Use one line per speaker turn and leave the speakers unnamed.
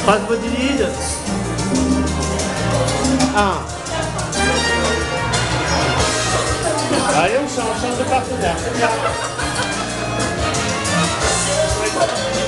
Faz uma dividida. Ah. Aí é o chão do papo dela.